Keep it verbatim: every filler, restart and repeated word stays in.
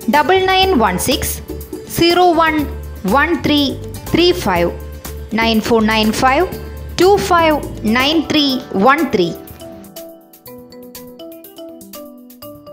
Double nine one six zero one one three three five nine four nine five two five nine three one three.